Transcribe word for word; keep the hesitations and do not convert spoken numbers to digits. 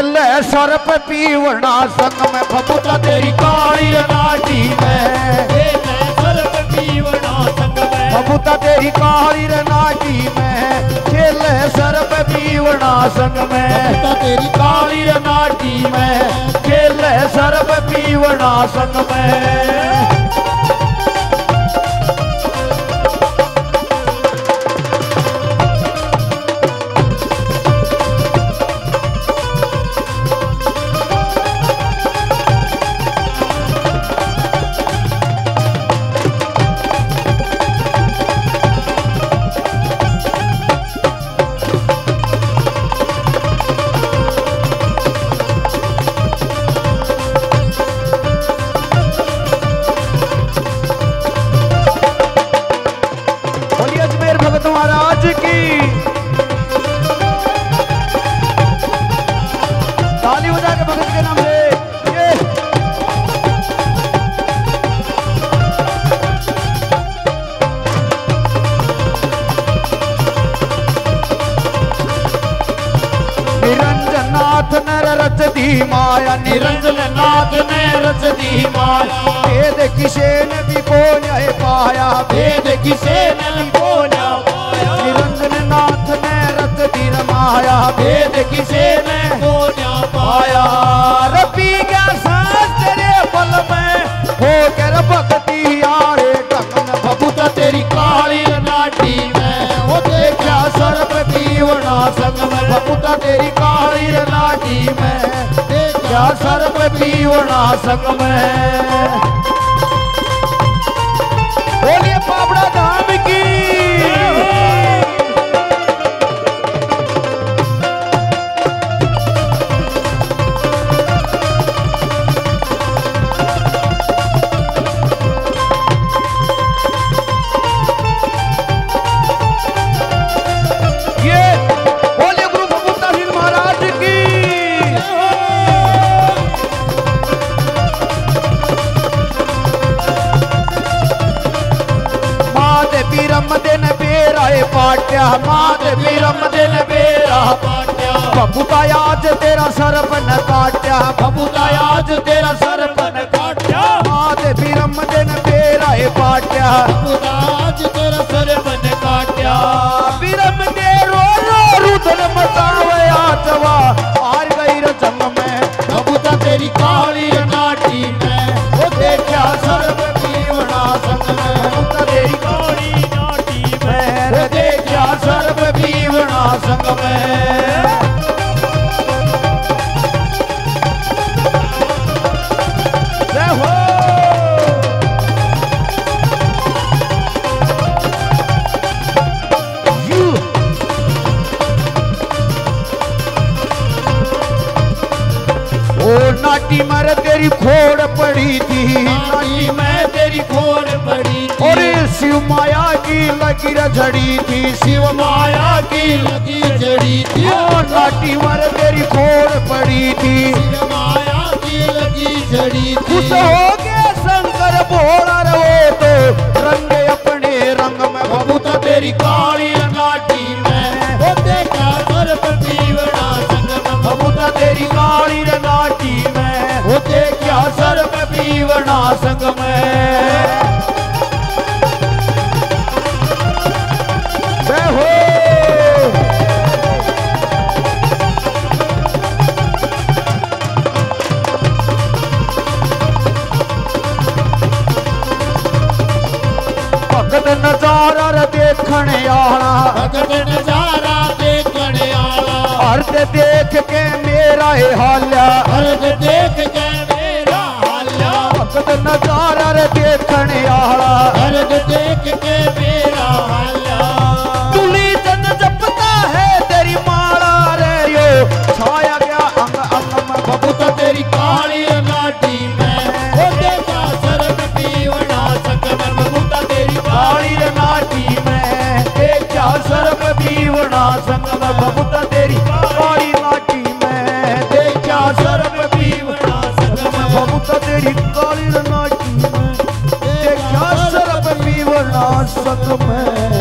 खेले सर्प पीवना संग में बबूता तेरी काली नाटी में खेले सर्प पीवना संग में बबूता तेरी काली नाटी में खेले सर्प पीवना संग में बबूता तेरी काली नाटी में खेले सर्प पीवना संग में। महाराज की ताली बजा के भगत के नाम से ये निरंजन नाथ ने रच दी माया निरंजन नाथ ने रच दी माया भेद किसे ने भी को न्याय पाया भेद किसे ने भी को निरंजन नाथ ने रच दी माया भेद किसे ने को न्याय पाया रबी क्या सांस तेरे पल में हो कर भक्ति यारे ढंग बबूता तेरी काली नाटी में वो देखा सर्प पीवना संग में बबूता तेरी काली नाटी में देखा सर्प पीवना संग में। बोलिए पापड़ा धाम की ये बोलिए गुरु बबूता सिंह महाराज की रम दिन बेरा पाट्या माद रम दिन बेरा पाट्या बबूता आज तेरा सर्प न काट्या बबूता आज तेरा सर्प न काट्या माद रम दिन बेरा पाट्या बबूता आज तेरा सर्प न काट्या बिरम दे रो रो रुदन मचावे आचवा हार गई रंग में बबूता तेरी काली नाटी में वो देखा सर्प पीवना संग में बबूता तेरी काली देखा सर्प पीवना संग में। जय हो ओ नाटी मर तेरी खोड़ पड़ी थी नाटी में तेरी खोड़ पड़ी थी और शिव माया की लकीर झड़ी थी शिव माया की लकीर झड़ी थी और नाटी मर तेरी खोड़ पड़ी थी शिव माया की लकीर झड़ी थी खुश हो गए शंकर भोला रहो तो रंग अपने रंग में बबूता तेरी काली नाटी में वो देखा सर्प पीवना संग में बबूता तेरी काली नाटी में वो देखा सर्प पीवना संग में। भगत नजारा देखने आला भगत नजारा देखने आला अर्ध देख के मेरा है हाल्या अर्ध देख के मेरा हाल्या भगत नजारा देखने आला अर्ध देख के मेरा हाल्या तुली जन जपता है तेरी माला रे यो छाया गया अंग अंग में बबूता तेरी काली नाटी में वो देखा सर्प पीवना संग में बबूता तेरी काली नाटी में देखा सर्प पीवना संग में बबूता तेरी काली नाटी में देखा सर्प पीवना संग में बबूता तेरी काली नाटी में देखा सर्प पीवना संग में।